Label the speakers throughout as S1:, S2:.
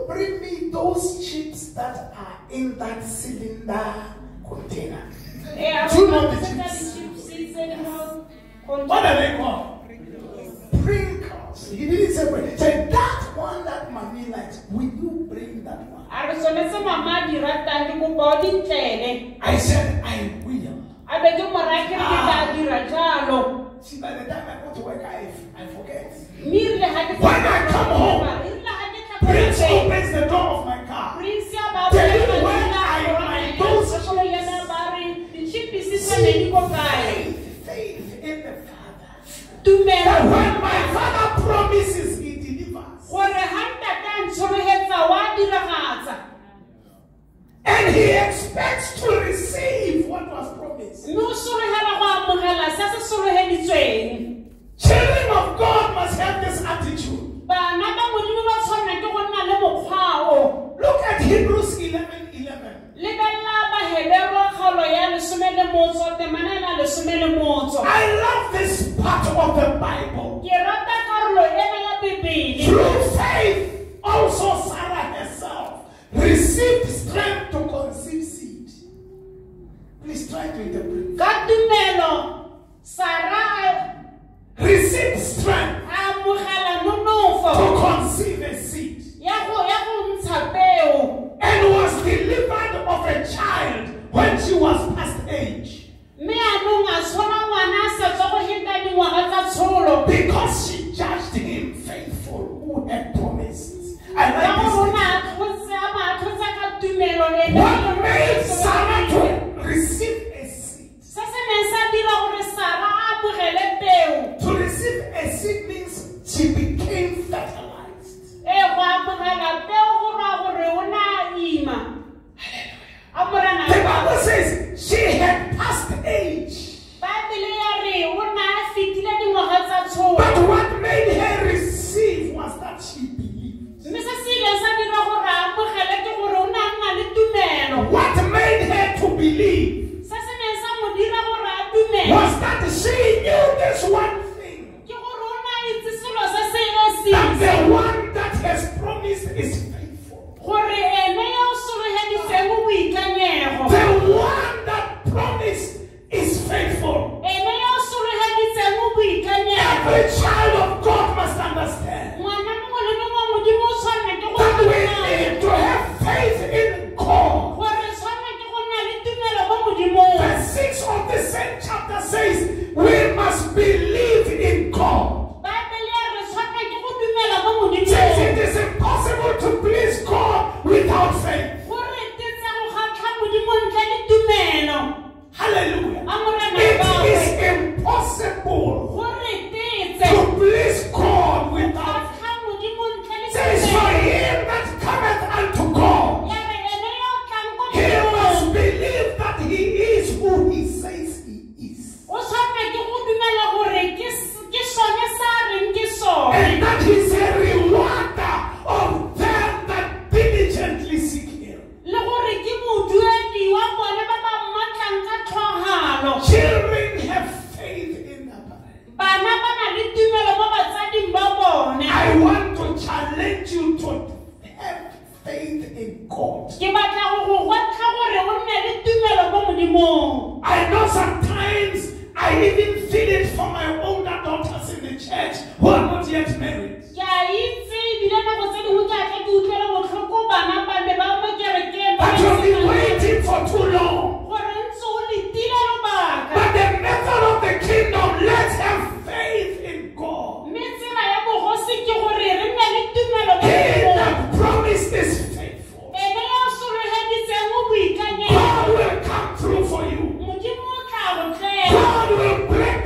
S1: bring me those chips that are in that cylinder container? Do you know the chips? What are they called? Sprinkles. He didn't say bread. He said, that one that mommy likes, will you bring that one? I said, I will. See, by the time I go to work, I forget. When I come home, Prince opens the door of my car. Tell him when I write those faith in the Father. That when my Father promises, He delivers. And He expects to receive what was promised. Children of God must have this attitude. Look at Hebrews 11:11. I love this part of the Bible. Through faith, also Sarah herself received strength to conceive seed. Please try to interpret. Sarah received strength to conceive a seed. And was delivered of a child when she was past age. Because she judged him faithful who had promised. I like this. What made Sarah to receive a seed? To receive a seed means she became fertilized. The Bible says she had passed age. But what made her receive was that she believed. What made her to believe was that she knew this one thing. That the one that has promised is faithful. The one that promised is faithful. Every child of God must understand that we need to have faith in God. Verse 6 of the same chapter says we must believe in God. It says it is impossible to please God without faith. Hallelujah. It is impossible to please God without faith. Says for him that cometh unto God, he must believe that he is who he says he is. And that he's a rewarder of them that diligently seek him. Children have faith in their parents. I want to challenge you to have faith in God. I know sometimes I even feel it for my older daughters in the church who are not yet married. But you've been waiting for too long. But the method of the kingdom, let's have faith in God. He that promised is faithful. God will come through for you. God will break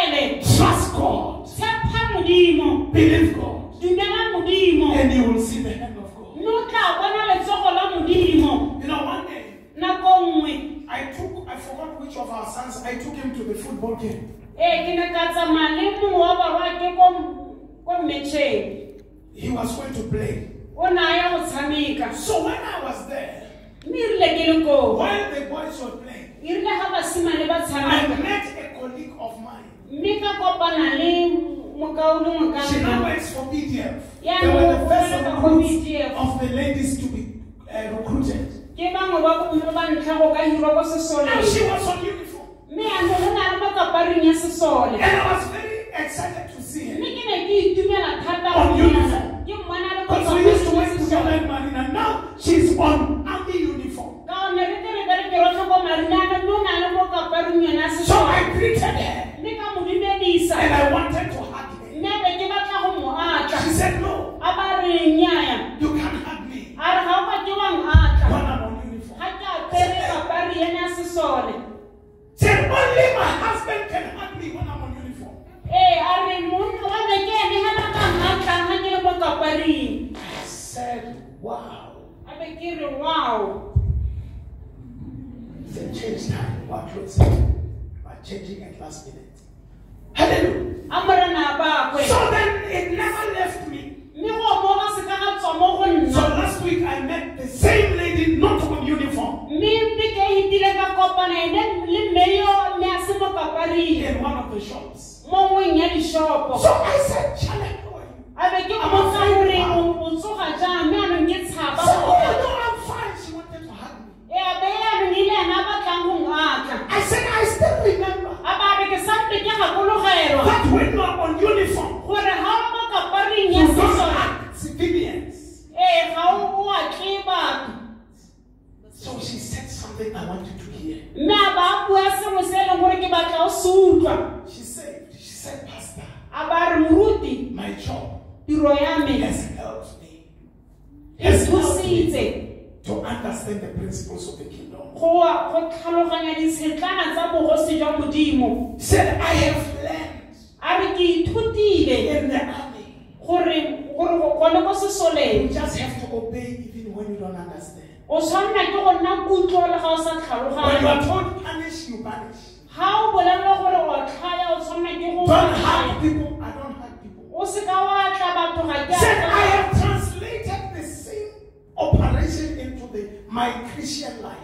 S1: Trust God. Believe God. And you will see the hand of God. You know, one day, I forgot which of our sons, I took him to the football game. He was going to play. So when I was there, while the boys were playing, I met a colleague of mine. She now works for BDF. They were the first of the ladies to be recruited. And she was on uniform. And I was very excited to see her on uniform. Because we used to work together in Marina. Now she's on army uniform. So I greeted her. And I wanted to hug her. She said, no. You can't hug me. When I'm on uniform. Said, only my husband can hug me when I'm on uniform. I said, wow.
S2: Wow.
S1: It's a change time. What clothes are changing at last minute. Hallelujah. So then it never left me. So last week I met the same lady not on uniform. In one of the shops. So I said, Charlie, how are you? I'm fine. She wanted to hug me. I said, I still remember that when you are on uniform, you don't hug civilians. So she said something I want you to hear. She said, Pastor, my job has helped me to understand the principles of the kingdom. He said, I have learned in the army. You just have to obey even when you don't understand. When you are told punish, you punish. Don't hug people, I don't hug people. Said, I have translated the same operation into my Christian life.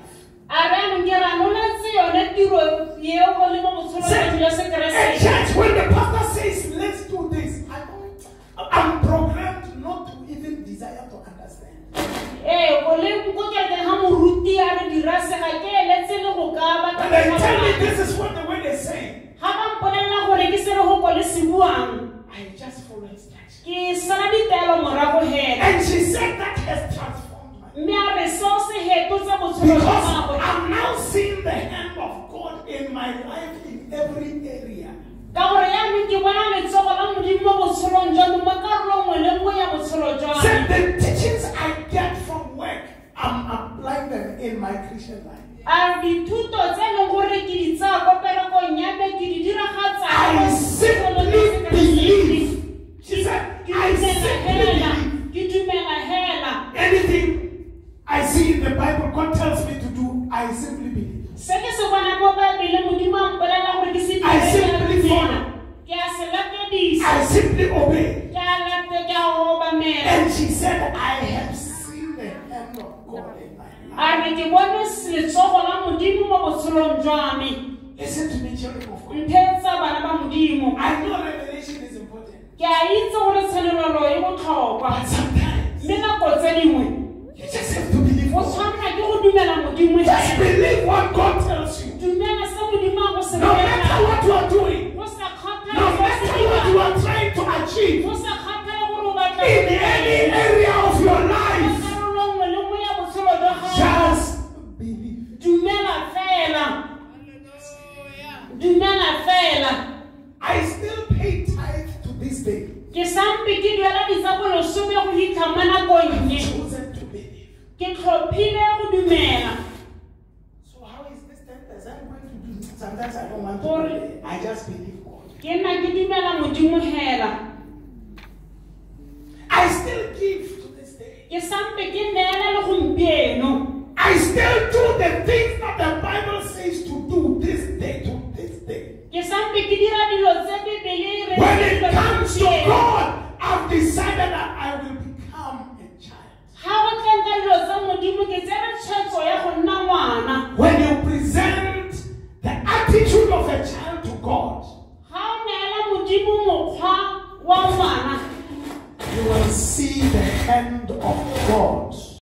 S1: At church, when the pastor says, let's do this, I'm programmed not to even desire to understand. And they tell me this is what the word is saying. I just follow instructions. And she said that has transformed my life. Because I'm now seeing the hand of God in my life in every area. Said the teachings I get from work, I'm applying them in my Christian life. I simply believe. She said, I simply believe. Anything I see in the Bible God tells me to do, I simply believe. I simply follow. I simply obey. And she said, I have seen the hand of God in my life. Listen to me, children of God. I know revelation is important. But sometimes you just have to believe God. Just believe what God tells you. No matter what you are doing, no matter what you are trying to achieve, in any area of your life, just believe. I still pay tithe to this day. I've chosen to believe. So how is this 10% going to do? Sometimes I don't want to believe. I just believe God.
S2: ke nna ke dumela Modimo hela